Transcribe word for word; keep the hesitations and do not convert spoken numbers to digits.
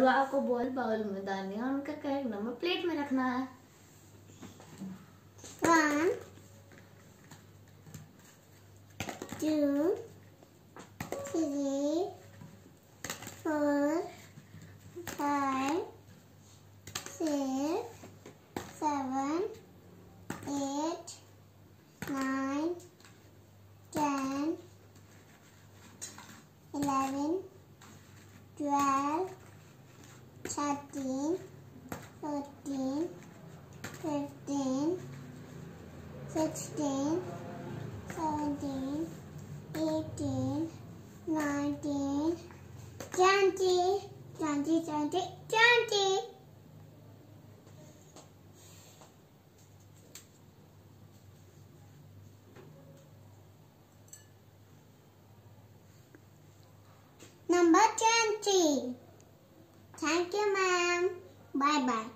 बुआ को बोल बाउल में डालनी और उनका करेक्ट नंबर प्लेट में रखना है। One, two, three, four, five, six, seven, eight, nine, ten, eleven, twelve, thirteen, fourteen, fifteen, sixteen, seventeen, eighteen, nineteen, twenty, twenty, twenty, twenty. Number twenty. Thank you, ma'am. Bye bye.